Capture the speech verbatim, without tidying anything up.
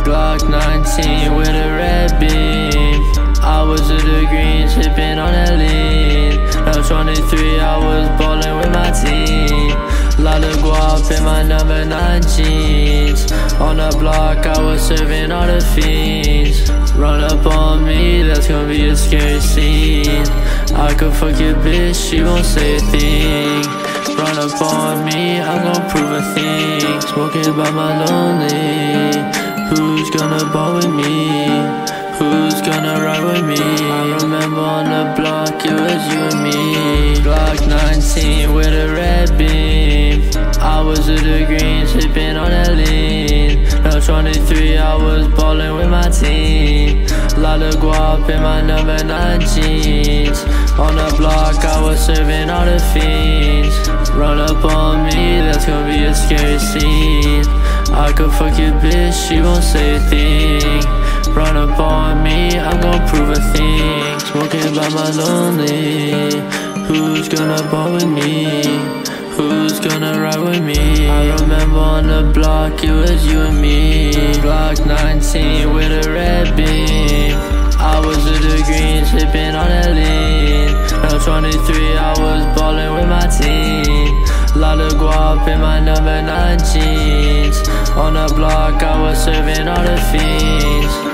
Glock nineteen with a red beam. I was at the green, sipping on that lean. Now twenty-three, I was ballin' with my team. Lot of guap in my number nine jeans. On the block, I was serving all the fiends. Run up on me, that's gonna be a scary scene. I could fuck your bitch, she won't say a thing. Run up on me, I'm gon' prove a thing. Smoking by my lonely. Who's gonna ball with me? Who's gonna ride with me? I remember on the block, it was you and me. Glock nineteen with a red beam. I was at the green, sipping on that lean. Now twenty-three, I was ballin' with my team. Lot of guap in my number nine jeans. On the block, I was serving all the fiends. Run up on me, that's gonna be a scary scene. I could fuck your bitch, she won't say a thing. Run up on me, I'm gon' prove a thing. Smoking by my lonely. Who's gonna ball with me? Who's gonna ride with me? I remember on the block, it was you and me. Glock nineteen with a red beam. I was at the green, sipping on that lean. Now twenty-three, I was ballin' with my team. Lot of guap in my number nine jeans. On the block, I was serving all the fiends.